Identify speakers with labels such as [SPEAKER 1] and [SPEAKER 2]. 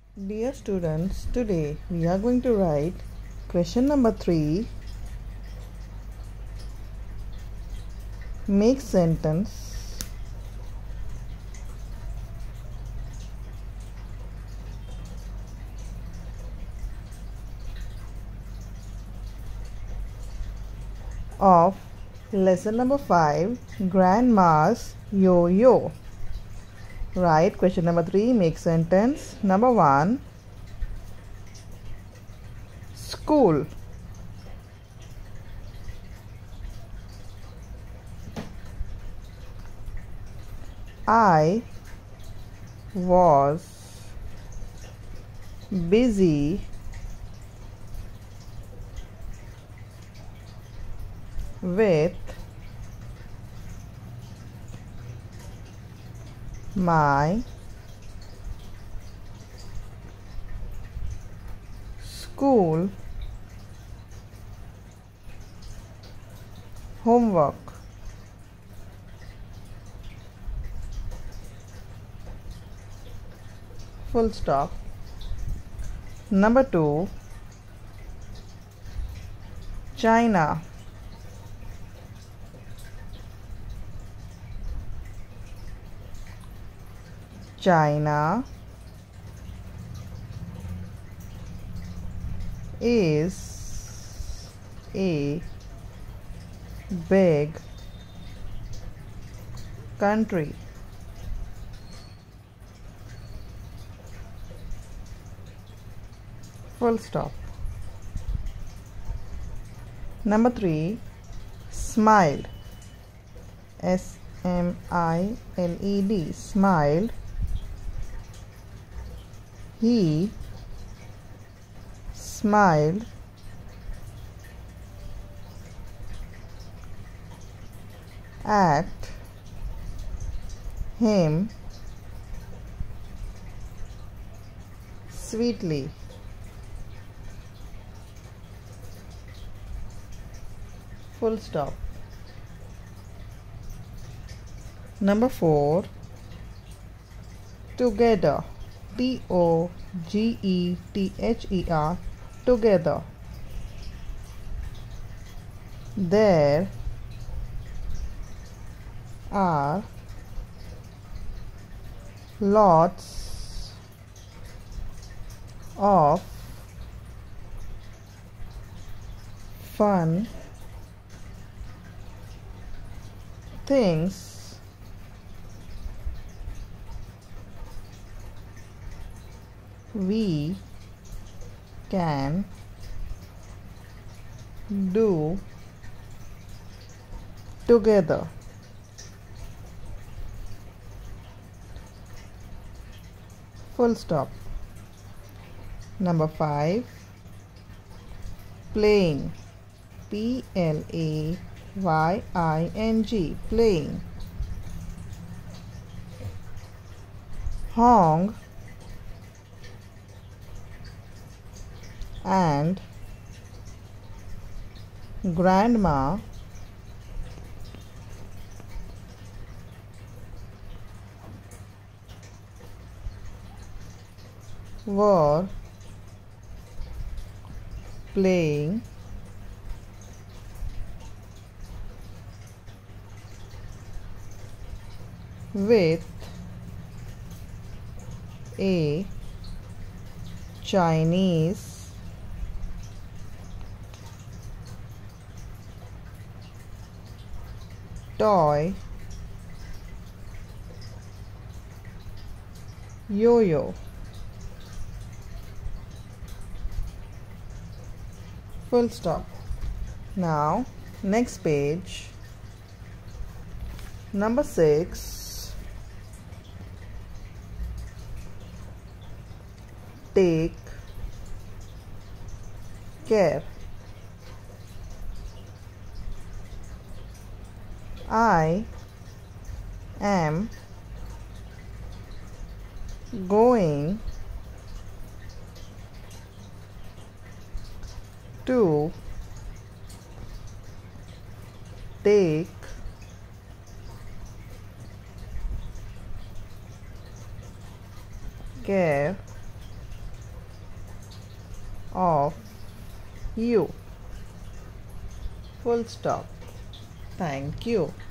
[SPEAKER 1] Dear students, today we are going to write question number 3. Make sentence of lesson number 5, Grandma's Yo-Yo. Right, question number 3, make sentence. Number 1, school. I was busy with my school homework. Full stop. Number 2, China. China is a big country. Full stop. Number 3, smiled. S-M-I-L-E-D. Smiled. He smiled at him sweetly. Full stop. Number 4, together. T-O-G-E-T-H-E-R. Together. There are lots of fun things we can do together. Full stop. Number 5, playing. P-L-A-Y-I-N-G. Playing. Hong and Grandma were playing with a Chinese toy yo-yo. Full stop. Now, next page. Number 6, take care. I am going to take care of you. Full stop. Thank you.